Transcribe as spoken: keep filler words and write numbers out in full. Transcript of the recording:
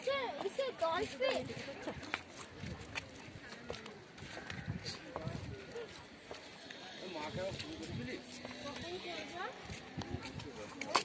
হচ্ছে এসে ডলফিন মাকে ফোন করেছিলি কখন করব